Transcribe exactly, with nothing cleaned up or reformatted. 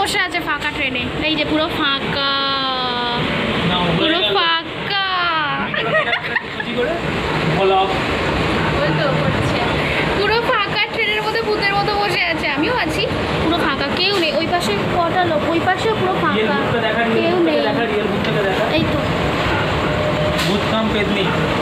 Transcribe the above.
বসে আছে ফাঁকা ট্রেনে, এই যে পুরো ফাঁকা, পুরো ফাঁকা। পুরো ফাঁকা ট্রেনের মধ্যে ভূতের মতো বসে আছে, আমিও আছি। পুরো ফাঁকা, কেউ নেই। ওই পাশে কটা লোক, ওই পাশেও পুরো ফাঁকা, কেউ নেই। এই তো ভূত কাম পেদনি।